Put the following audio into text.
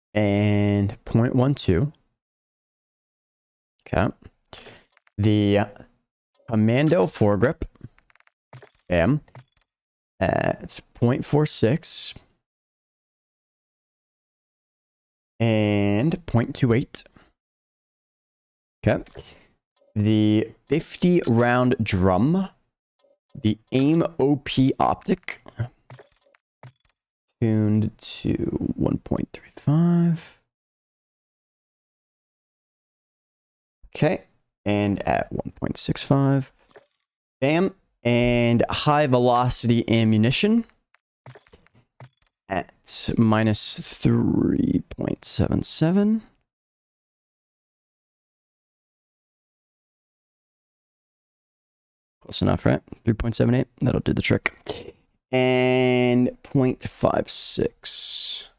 and 0.12. Okay. The Commando foregrip. Bam. It's 0.46. And 0.28. Okay. The 50 round drum. The aim OP optic. Tuned to 1.35. Okay. And at 1.65. Bam. And high velocity ammunition at minus 3.77. Close enough, right? 3.78. That'll do the trick. And 0.56.